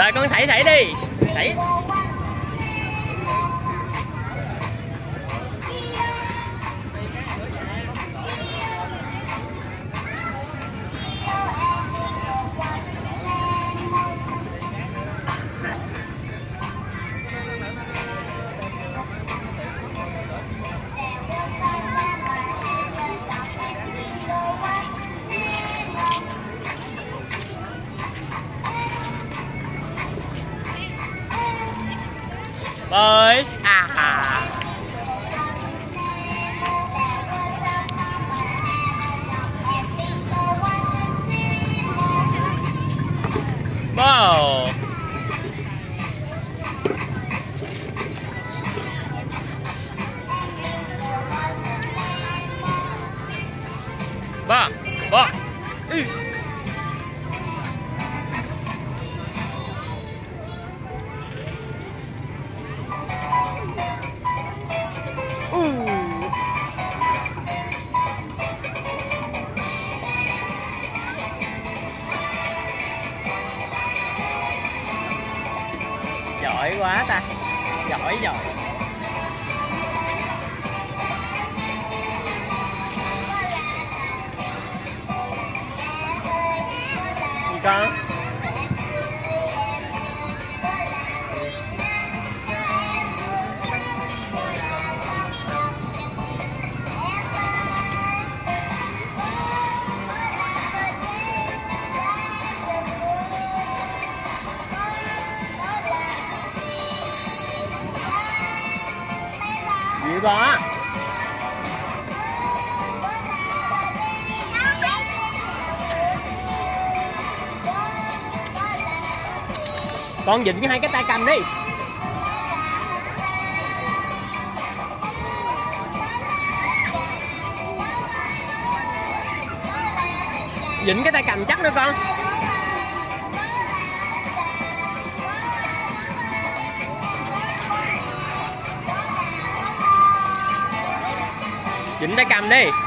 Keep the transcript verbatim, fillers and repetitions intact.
Rồi con thảy thảy đi. Thảy. Bơi à à. Wow. Ba ba ừ. Giỏi quá ta, giỏi giỏi. Gì con? Gì đó? Con vịn với hai cái tay cầm đi. Vịn cái tay cầm chắc nữa con. Vịn tay cầm đi.